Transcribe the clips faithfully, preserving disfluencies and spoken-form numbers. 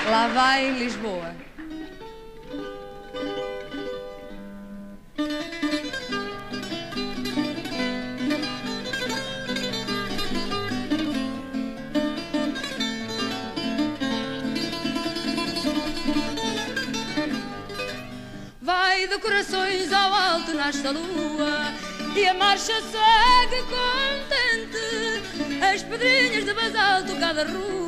Lá vai Lisboa. Vai de corações ao alto nasce a lua e a marcha segue contente. As pedrinhas de basalto cada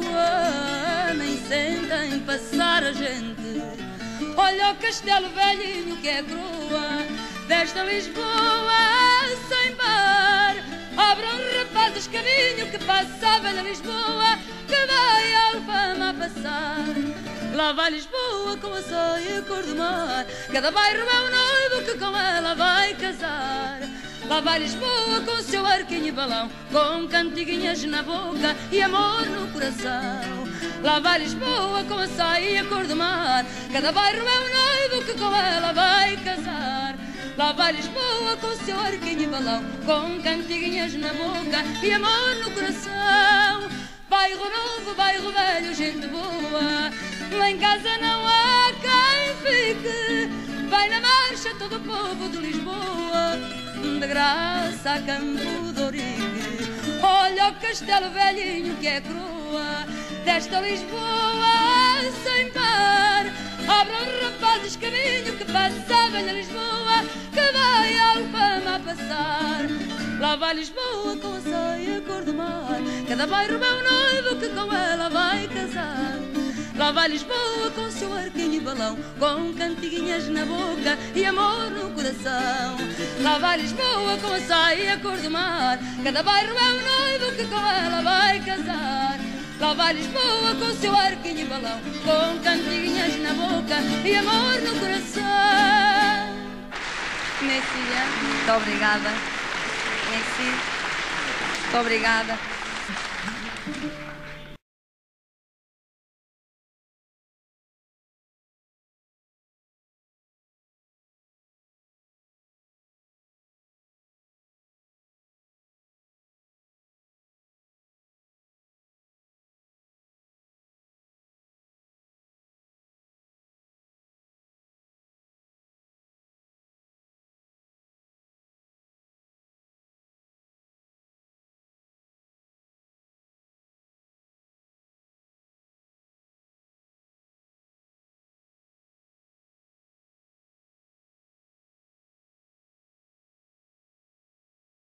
rua nem sentem passar a gente. Olha o castelo velhinho que é coroa desta Lisboa sem par. Abram rapazes caminho que passa a velha Lisboa que vai a Alfama a passar. Lá vai Lisboa com a saia cor do mar, cada bairro é um noivo que com ela vai casar. Lá vai Lisboa com o seu arquinho e balão, com cantiguinhas na boca e amor no coração. Lá vai Lisboa com a saia cor do mar, cada bairro é um noivo que com ela vai casar. Lá vai Lisboa com o seu arquinho e balão, com cantiguinhas na boca e amor no coração. Bairro novo, bairro velho, gente boa, lá em casa não há quem fique. Vai na marcha todo o povo de Lisboa, de graça a Campo de Ourique. Olha o castelo velhinho que é coroa desta Lisboa sem par. Abram rapazes caminho que passa a velha Lisboa que vai a Alfama a passar. Lá vai Lisboa com a saia cor do mar, cada bairro é um noivo que com ela vai casar. Lá vai Lisboa com o seu arquinho e balão, com cantiguinhas na boca e amor no coração. Lá vai Lisboa com a saia cor do mar, cada bairro é um noivo que com ela vai casar. Lá vai Lisboa com o seu arquinho e balão, com cantiguinhas na boca e amor no coração. Messia, muito obrigada. Merci. Muito obrigada.